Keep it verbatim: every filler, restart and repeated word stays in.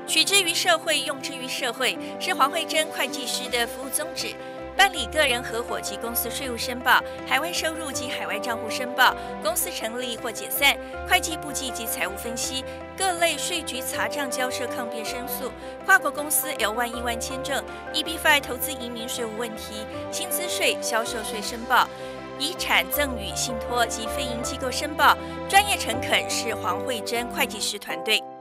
取之于社会，用之于社会，是黄慧珍会计师的服务宗旨。办理个人合伙及公司税务申报、海外收入及海外账户申报、公司成立或解散、会计簿记及财务分析、各类税局查账交涉抗辩申诉、跨国公司 L 一 亿万签证、E B 五 投资移民税务问题、薪资税、销售税申报、遗产赠与信托及非营机构申报，专业诚恳是黄慧珍会计师团队。